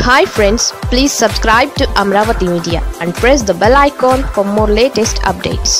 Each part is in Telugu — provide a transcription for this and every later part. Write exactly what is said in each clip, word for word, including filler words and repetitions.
Hi friends, please subscribe to Amravati Media and press the bell icon for more latest updates.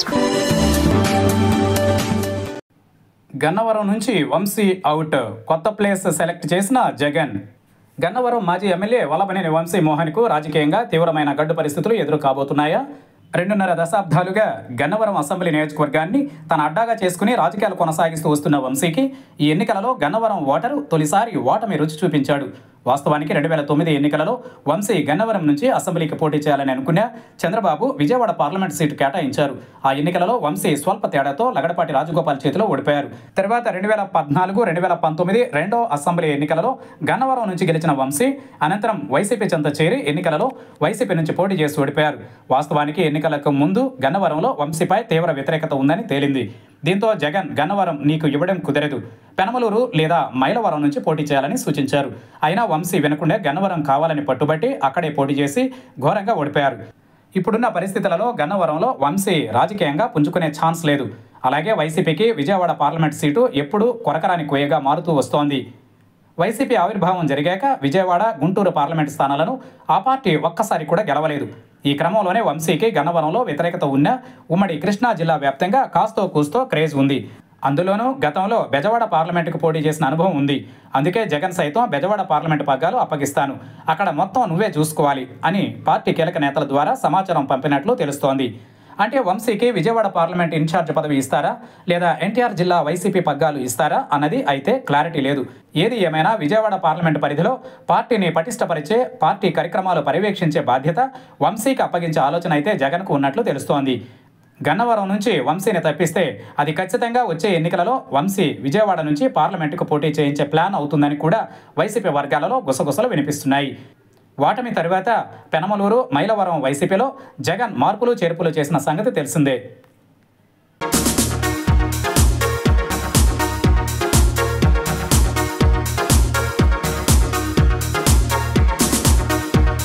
Gannavaram నుంచి వంశీ అవుట్, కొత్త ప్లేస్ సెలెక్ట్ చేసిన జగన్. గన్నవరం మాజీ ఎమ్మెల్యే వల్లభనేని వంశీ మోహన్కు రాజకీయంగా తీవ్రమైన గడ్డు పరిస్థితులు ఎదురు కాబోతున్నాయా? రెండున్నర దశాబ్దాలుగా గన్నవరం అసెంబ్లీ నియోజకవర్గాన్ని తన అడ్డాగా చేసుకుని రాజకీయాలు కొనసాగిస్తూ వస్తున్న వంశీకి ఈ ఎన్నికలలో గన్నవరం ఓటరు తొలిసారి ఓటమి రుచి చూపించాడు. వాస్తవానికి రెండు వేల తొమ్మిది ఎన్నికలలో వంశీ గన్నవరం నుంచి అసెంబ్లీకి పోటీ చేయాలని అనుకున్న చంద్రబాబు విజయవాడ పార్లమెంట్ సీటు కేటాయించారు. ఆ ఎన్నికలలో వంశీ స్వల్ప తేడాతో లగడపాటి రాజగోపాల్ చేతిలో ఓడిపోయారు. తర్వాత రెండు వేల పద్నాలుగు రెండు వేల పంతొమ్మిది రెండో అసెంబ్లీ ఎన్నికలలో గన్నవరం నుంచి గెలిచిన వంశీ అనంతరం వైసీపీ చెంత చేరి ఎన్నికలలో వైసీపీ నుంచి పోటీ చేసి ఓడిపోయారు. వాస్తవానికి ఎన్నికలకు ముందు గన్నవరంలో వంశీపై తీవ్ర వ్యతిరేకత ఉందని తేలింది. దీంతో జగన్ గన్నవరం నీకు ఇవ్వడం కుదరదు, పెనమలూరు లేదా మైలవరం నుంచి పోటీ చేయాలని సూచించారు. అయినా వంశీ వినకుండా గన్నవరం కావాలని పట్టుబట్టి అక్కడే పోటీ చేసి ఘోరంగా ఓడిపోయారు. ఇప్పుడున్న పరిస్థితులలో గన్నవరంలో వంశీ రాజకీయంగా పుంజుకునే ఛాన్స్ లేదు. అలాగే వైసీపీకి విజయవాడ పార్లమెంట్ సీటు ఎప్పుడూ కొరకరాని కొయ్యగా మారుతూ వస్తోంది. వైసీపీ ఆవిర్భావం జరిగాక విజయవాడ, గుంటూరు పార్లమెంటు స్థానాలను ఆ పార్టీ ఒక్కసారి కూడా గెలవలేదు. ఈ క్రమంలోనే వంశీకి గన్నవరంలో వ్యతిరేకత ఉన్న ఉమ్మడి కృష్ణా జిల్లా వ్యాప్తంగా కాస్తో కూస్తో క్రేజ్ ఉంది. అందులోనూ గతంలో బెజవాడ పార్లమెంటుకు పోటీ చేసిన అనుభవం ఉంది. అందుకే జగన్ సైతం బెజవాడ పార్లమెంటు పగ్గాలు అప్పగిస్తాను, అక్కడ మొత్తం నువ్వే చూసుకోవాలి అని పార్టీ కీలక నేతల ద్వారా సమాచారం పంపినట్లు తెలుస్తోంది. అంటే వంశీకి విజయవాడ పార్లమెంట్ ఇన్ఛార్జ్ పదవి ఇస్తారా లేదా ఎన్టీఆర్ జిల్లా వైసీపీ పగ్గాలు ఇస్తారా అన్నది అయితే క్లారిటీ లేదు. ఏది ఏమైనా విజయవాడ పార్లమెంటు పరిధిలో పార్టీని పటిష్టపరిచే, పార్టీ కార్యక్రమాలు పర్యవేక్షించే బాధ్యత వంశీకి అప్పగించే ఆలోచన అయితే జగన్కు ఉన్నట్లు తెలుస్తోంది. గన్నవరం నుంచి వంశీని తప్పిస్తే అది ఖచ్చితంగా వచ్చే ఎన్నికలలో వంశీ విజయవాడ నుంచి పార్లమెంటుకు పోటీ చేయించే ప్లాన్ అవుతుందని కూడా వైసీపీ వర్గాలలో గుసగుసలు వినిపిస్తున్నాయి. ఓటమి తరువాత పెనమలూరు, మైలవరం వైసీపీలో జగన్ మార్పులు చేర్పులు చేసిన సంగతి తెలిసిందే.